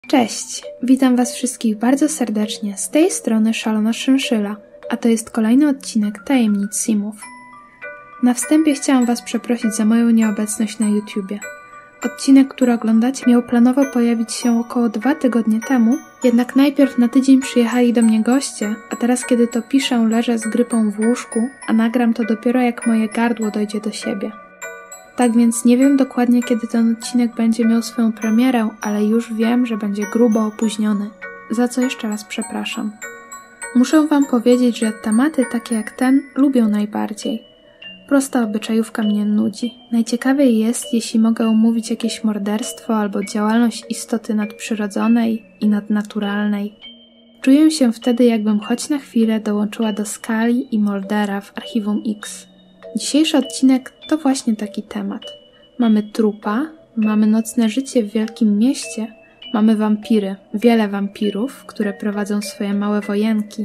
Cześć, witam Was wszystkich bardzo serdecznie, z tej strony Szalona Szynszyla, a to jest kolejny odcinek Tajemnic Simów. Na wstępie chciałam Was przeprosić za moją nieobecność na YouTubie. Odcinek, który oglądacie, miał planowo pojawić się około 2 tygodnie temu, jednak najpierw na tydzień przyjechali do mnie goście, a teraz kiedy to piszę, leżę z grypą w łóżku, a nagram to dopiero jak moje gardło dojdzie do siebie. Tak więc nie wiem dokładnie, kiedy ten odcinek będzie miał swoją premierę, ale już wiem, że będzie grubo opóźniony, za co jeszcze raz przepraszam. Muszę Wam powiedzieć, że tematy takie jak ten lubię najbardziej. Prosta obyczajówka mnie nudzi. Najciekawiej jest, jeśli mogę omówić jakieś morderstwo albo działalność istoty nadprzyrodzonej i nadnaturalnej. Czuję się wtedy, jakbym choć na chwilę dołączyła do Scully i Muldera w Archiwum X. Dzisiejszy odcinek to właśnie taki temat. Mamy trupa, mamy nocne życie w wielkim mieście, mamy wampiry, wiele wampirów, które prowadzą swoje małe wojenki.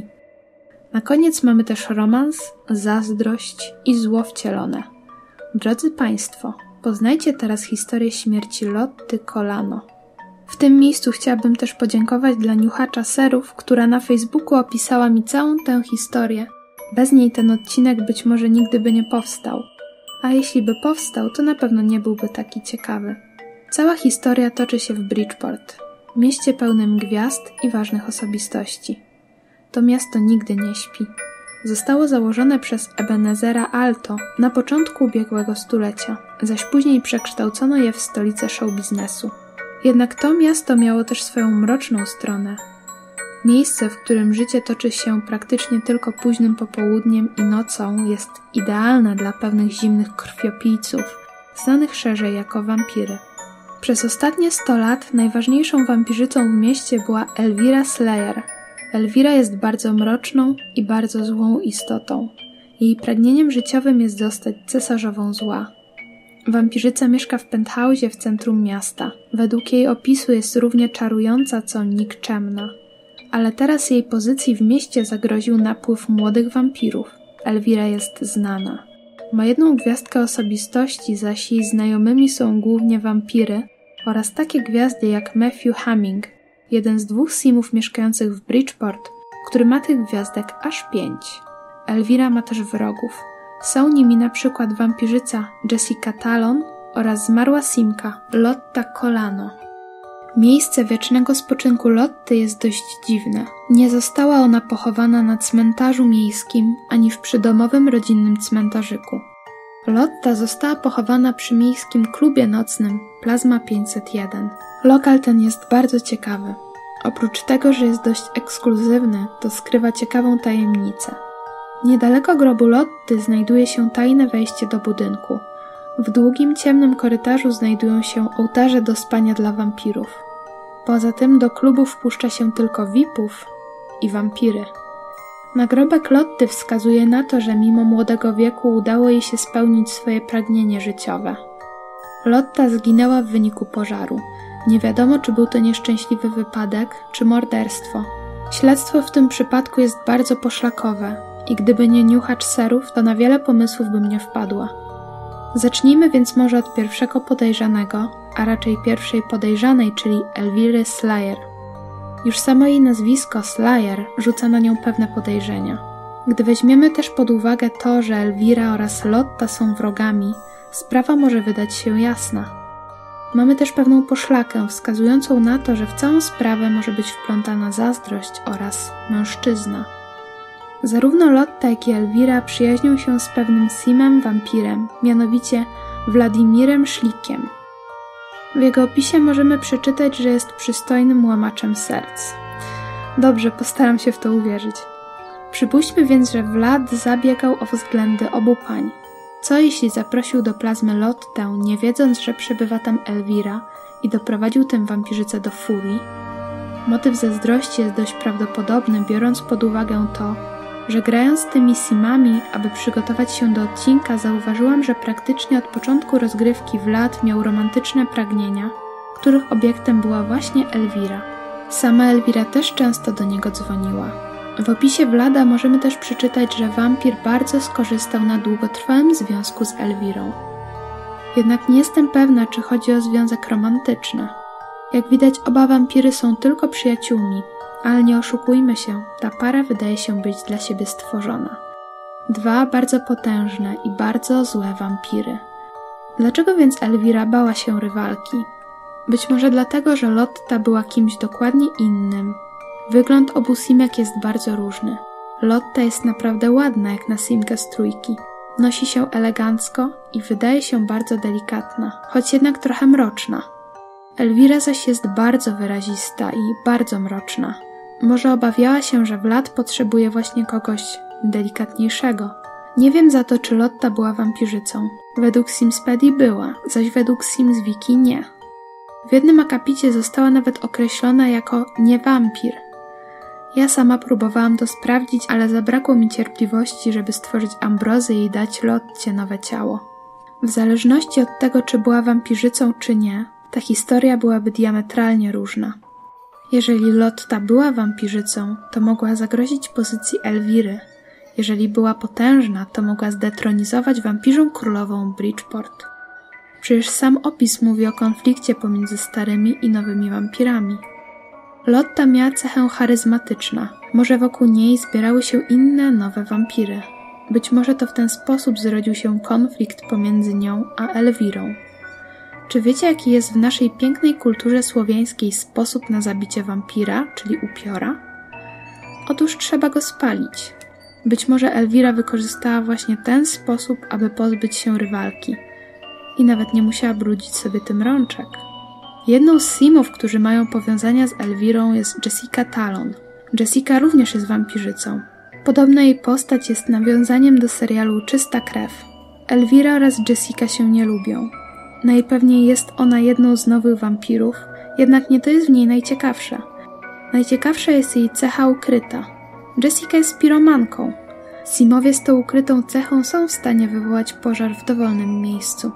Na koniec mamy też romans, zazdrość i zło wcielone. Drodzy Państwo, poznajcie teraz historię śmierci Lotty Colano. W tym miejscu chciałabym też podziękować dla niuchacza serów, która na Facebooku opisała mi całą tę historię. Bez niej ten odcinek być może nigdy by nie powstał. A jeśli by powstał, to na pewno nie byłby taki ciekawy. Cała historia toczy się w Bridgeport, mieście pełnym gwiazd i ważnych osobistości. To miasto nigdy nie śpi. Zostało założone przez Ebenezera Alto na początku ubiegłego stulecia, zaś później przekształcono je w stolicę show biznesu. Jednak to miasto miało też swoją mroczną stronę. Miejsce, w którym życie toczy się praktycznie tylko późnym popołudniem i nocą, jest idealne dla pewnych zimnych krwiopijców, znanych szerzej jako wampiry. Przez ostatnie 100 lat najważniejszą wampirzycą w mieście była Elvira Slayer. Elvira jest bardzo mroczną i bardzo złą istotą. Jej pragnieniem życiowym jest zostać cesarzową zła. Wampirzyca mieszka w penthousie w centrum miasta. Według jej opisu jest równie czarująca, co nikczemna. Ale teraz jej pozycji w mieście zagroził napływ młodych wampirów. Elvira jest znana. Ma jedną gwiazdkę osobistości, zaś jej znajomymi są głównie wampiry oraz takie gwiazdy jak Matthew Hamming, jeden z 2 simów mieszkających w Bridgeport, który ma tych gwiazdek aż 5. Elvira ma też wrogów. Są nimi na przykład wampirzyca Jessica Talon oraz zmarła simka Lotta Colano. Miejsce wiecznego spoczynku Lotty jest dość dziwne. Nie została ona pochowana na cmentarzu miejskim ani w przydomowym rodzinnym cmentarzyku. Lotta została pochowana przy miejskim klubie nocnym Plazma 501. Lokal ten jest bardzo ciekawy. Oprócz tego, że jest dość ekskluzywny, to skrywa ciekawą tajemnicę. Niedaleko grobu Lotty znajduje się tajne wejście do budynku. W długim, ciemnym korytarzu znajdują się ołtarze do spania dla wampirów. Poza tym do klubu wpuszcza się tylko VIP-ów i wampiry. Nagrobek Lotty wskazuje na to, że mimo młodego wieku udało jej się spełnić swoje pragnienie życiowe. Lotta zginęła w wyniku pożaru. Nie wiadomo, czy był to nieszczęśliwy wypadek, czy morderstwo. Śledztwo w tym przypadku jest bardzo poszlakowe i gdyby nie niuchacz serów, to na wiele pomysłów bym nie wpadła. Zacznijmy więc może od pierwszego podejrzanego, a raczej pierwszej podejrzanej, czyli Elviry Slayer. Już samo jej nazwisko Slayer rzuca na nią pewne podejrzenia. Gdy weźmiemy też pod uwagę to, że Elvira oraz Lotta są wrogami, sprawa może wydać się jasna. Mamy też pewną poszlakę wskazującą na to, że w całą sprawę może być wplątana zazdrość oraz mężczyzna. Zarówno Lotta, jak i Elvira przyjaźnią się z pewnym simem wampirem, mianowicie Władimirem Szlikiem. W jego opisie możemy przeczytać, że jest przystojnym łamaczem serc. Dobrze, postaram się w to uwierzyć. Przypuśćmy więc, że Vlad zabiegał o względy obu pań. Co jeśli zaprosił do plazmy Lottę, nie wiedząc, że przebywa tam Elvira i doprowadził tę wampirzycę do furii? Motyw zazdrości jest dość prawdopodobny, biorąc pod uwagę to, że grając tymi simami, aby przygotować się do odcinka, zauważyłam, że praktycznie od początku rozgrywki Vlad miał romantyczne pragnienia, których obiektem była właśnie Elvira. Sama Elvira też często do niego dzwoniła. W opisie Vlada możemy też przeczytać, że wampir bardzo skorzystał na długotrwałym związku z Elvirą. Jednak nie jestem pewna, czy chodzi o związek romantyczny. Jak widać, oba wampiry są tylko przyjaciółmi, ale nie oszukujmy się, ta para wydaje się być dla siebie stworzona. Dwa bardzo potężne i bardzo złe wampiry. Dlaczego więc Elvira bała się rywalki? Być może dlatego, że Lotta była kimś dokładnie innym. Wygląd obu simek jest bardzo różny. Lotta jest naprawdę ładna jak na simkę z trójki. Nosi się elegancko i wydaje się bardzo delikatna, choć jednak trochę mroczna. Elvira zaś jest bardzo wyrazista i bardzo mroczna. Może obawiała się, że Vlad potrzebuje właśnie kogoś delikatniejszego. Nie wiem za to, czy Lotta była wampirzycą. Według Simspedii była, zaś według Sims Wiki nie. W jednym akapicie została nawet określona jako nie-wampir. Ja sama próbowałam to sprawdzić, ale zabrakło mi cierpliwości, żeby stworzyć Ambrozyę i dać Lotcie nowe ciało. W zależności od tego, czy była wampirzycą, czy nie, ta historia byłaby diametralnie różna. Jeżeli Lotta była wampirzycą, to mogła zagrozić pozycji Elviry. Jeżeli była potężna, to mogła zdetronizować wampirzą królową Bridgeport. Przecież sam opis mówi o konflikcie pomiędzy starymi i nowymi wampirami. Lotta miała cechę charyzmatyczna. Może wokół niej zbierały się inne, nowe wampiry. Być może to w ten sposób zrodził się konflikt pomiędzy nią a Elvirą. Czy wiecie, jaki jest w naszej pięknej kulturze słowiańskiej sposób na zabicie wampira, czyli upiora? Otóż trzeba go spalić. Być może Elvira wykorzystała właśnie ten sposób, aby pozbyć się rywalki. I nawet nie musiała brudzić sobie tym rączek. Jedną z simów, którzy mają powiązania z Elvirą, jest Jessica Talon. Jessica również jest wampirzycą. Podobna jej postać jest nawiązaniem do serialu Czysta krew. Elvira oraz Jessica się nie lubią. Najpewniej jest ona jedną z nowych wampirów, jednak nie to jest w niej najciekawsze. Najciekawsza jest jej cecha ukryta. Jessica jest piromanką. Simowie z tą ukrytą cechą są w stanie wywołać pożar w dowolnym miejscu.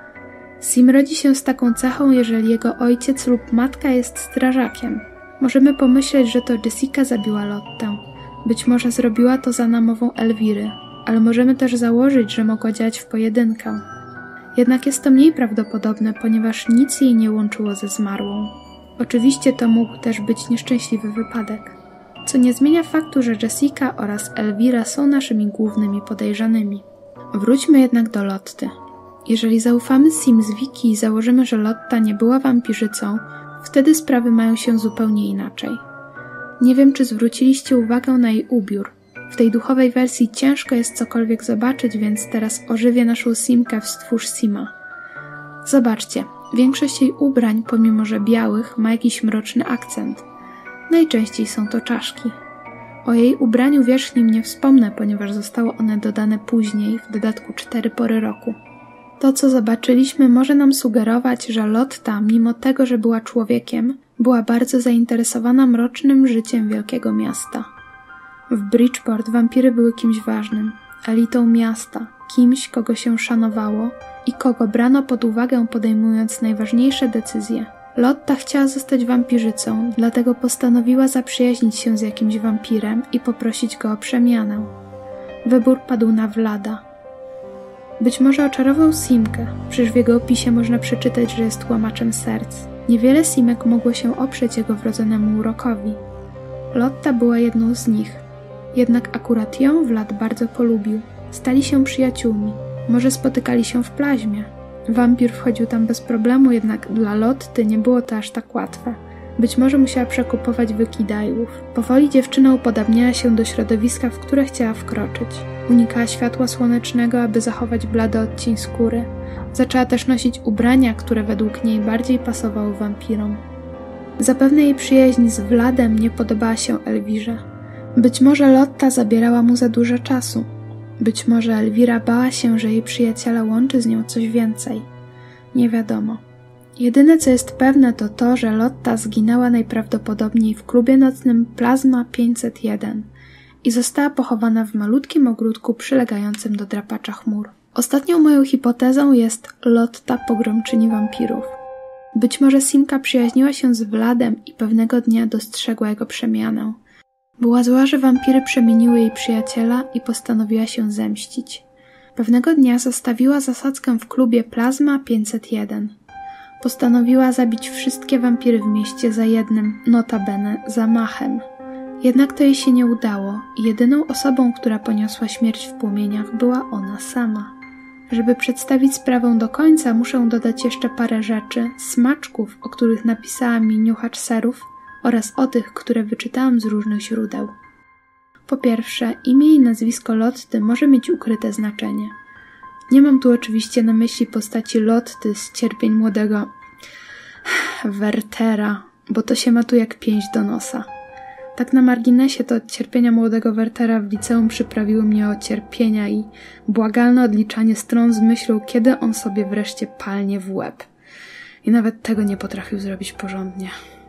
Sim rodzi się z taką cechą, jeżeli jego ojciec lub matka jest strażakiem. Możemy pomyśleć, że to Jessica zabiła Lottę. Być może zrobiła to za namową Elviry, ale możemy też założyć, że mogła działać w pojedynkę. Jednak jest to mniej prawdopodobne, ponieważ nic jej nie łączyło ze zmarłą. Oczywiście to mógł też być nieszczęśliwy wypadek. Co nie zmienia faktu, że Jessica oraz Elvira są naszymi głównymi podejrzanymi. Wróćmy jednak do Lotty. Jeżeli zaufamy Sims Wiki i założymy, że Lotta nie była wampirzycą, wtedy sprawy mają się zupełnie inaczej. Nie wiem, czy zwróciliście uwagę na jej ubiór. W tej duchowej wersji ciężko jest cokolwiek zobaczyć, więc teraz ożywię naszą simkę w Stwórz Sima. Zobaczcie, większość jej ubrań, pomimo że białych, ma jakiś mroczny akcent. Najczęściej są to czaszki. O jej ubraniu wierzchnim nie wspomnę, ponieważ zostało one dodane później, w dodatku 4 pory roku. To, co zobaczyliśmy, może nam sugerować, że Lotta, mimo tego, że była człowiekiem, była bardzo zainteresowana mrocznym życiem wielkiego miasta. W Bridgeport wampiry były kimś ważnym, elitą miasta, kimś, kogo się szanowało i kogo brano pod uwagę, podejmując najważniejsze decyzje. Lotta chciała zostać wampirzycą, dlatego postanowiła zaprzyjaźnić się z jakimś wampirem i poprosić go o przemianę. Wybór padł na Vlada. Być może oczarował Simkę, przecież w jego opisie można przeczytać, że jest łamaczem serc. Niewiele Simek mogło się oprzeć jego wrodzonemu urokowi. Lotta była jedną z nich. Jednak akurat ją Vlad bardzo polubił. Stali się przyjaciółmi. Może spotykali się w Plazmie. Wampir wchodził tam bez problemu, jednak dla Lotty nie było to aż tak łatwe. Być może musiała przekupować wykidajłów. Powoli dziewczyna upodabniała się do środowiska, w które chciała wkroczyć. Unikała światła słonecznego, aby zachować blady odcień skóry. Zaczęła też nosić ubrania, które według niej bardziej pasowały wampirom. Zapewne jej przyjaźń z Vladem nie podobała się Elvirze. Być może Lotta zabierała mu za dużo czasu. Być może Elvira bała się, że jej przyjaciela łączy z nią coś więcej. Nie wiadomo. Jedyne, co jest pewne, to to, że Lotta zginęła najprawdopodobniej w klubie nocnym Plazma 501 i została pochowana w malutkim ogródku przylegającym do drapacza chmur. Ostatnią moją hipotezą jest Lotta, pogromczyni wampirów. Być może Simka przyjaźniła się z Vladem i pewnego dnia dostrzegła jego przemianę. Była zła, że wampiry przemieniły jej przyjaciela i postanowiła się zemścić. Pewnego dnia zastawiła zasadzkę w klubie Plazma 501. Postanowiła zabić wszystkie wampiry w mieście za jednym, notabene, zamachem. Jednak to jej się nie udało i jedyną osobą, która poniosła śmierć w płomieniach, była ona sama. Żeby przedstawić sprawę do końca, muszę dodać jeszcze parę rzeczy, smaczków, o których napisała mi niuchacz serów oraz o tych, które wyczytałam z różnych źródeł. Po pierwsze, imię i nazwisko Lotty może mieć ukryte znaczenie. Nie mam tu oczywiście na myśli postaci Lotty z cierpień młodego Wertera, bo to się ma tu jak pięść do nosa. Tak na marginesie to cierpienia młodego Wertera w liceum przyprawiły mnie o cierpienia i błagalne odliczanie stron z myślą, kiedy on sobie wreszcie palnie w łeb. I nawet tego nie potrafił zrobić porządnie.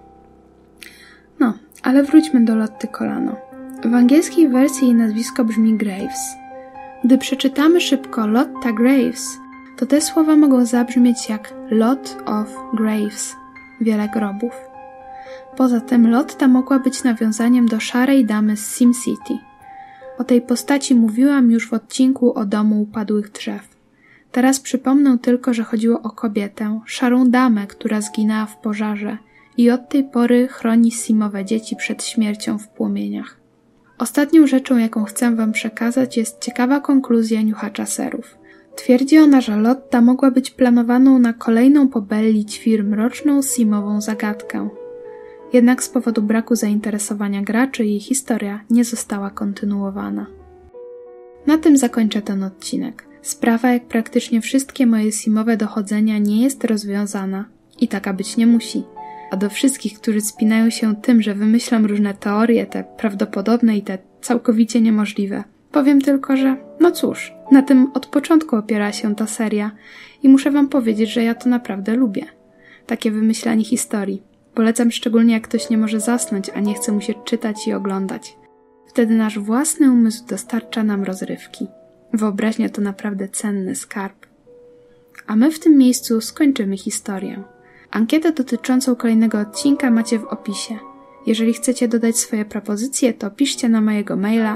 No, ale wróćmy do Lotty Colano. W angielskiej wersji jej nazwisko brzmi Graves. Gdy przeczytamy szybko Lotta Graves, to te słowa mogą zabrzmieć jak Lot of Graves, wiele grobów. Poza tym Lotta mogła być nawiązaniem do szarej damy z SimCity. O tej postaci mówiłam już w odcinku o domu upadłych drzew. Teraz przypomnę tylko, że chodziło o kobietę, szarą damę, która zginęła w pożarze i od tej pory chroni Simowe dzieci przed śmiercią w płomieniach. Ostatnią rzeczą, jaką chcę wam przekazać, jest ciekawa konkluzja niuchacza serów. Twierdzi ona, że Lotta mogła być planowaną na kolejną po Belli ćwir mroczną Simową zagadkę. Jednak z powodu braku zainteresowania graczy jej historia nie została kontynuowana. Na tym zakończę ten odcinek. Sprawa, jak praktycznie wszystkie moje Simowe dochodzenia, nie jest rozwiązana i taka być nie musi. A do wszystkich, którzy spinają się tym, że wymyślam różne teorie, te prawdopodobne i te całkowicie niemożliwe, powiem tylko, że no cóż, na tym od początku opiera się ta seria i muszę wam powiedzieć, że ja to naprawdę lubię. Takie wymyślanie historii. Polecam szczególnie, jak ktoś nie może zasnąć, a nie chce mu się czytać i oglądać. Wtedy nasz własny umysł dostarcza nam rozrywki. Wyobraźnia to naprawdę cenny skarb. A my w tym miejscu skończymy historię. Ankietę dotyczącą kolejnego odcinka macie w opisie. Jeżeli chcecie dodać swoje propozycje, to piszcie na mojego maila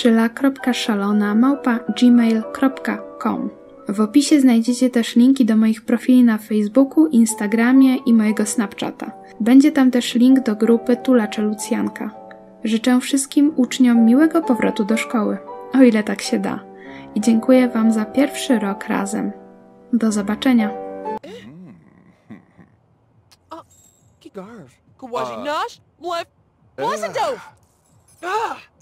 szynszyla.szalona@gmail.com. W opisie znajdziecie też linki do moich profili na Facebooku, Instagramie i mojego Snapchata. Będzie tam też link do grupy Tulacze Lucjanka. Życzę wszystkim uczniom miłego powrotu do szkoły, o ile tak się da. I dziękuję wam za pierwszy rok razem. Do zobaczenia. Garf. Kawaji Nash, left, wasn't dope.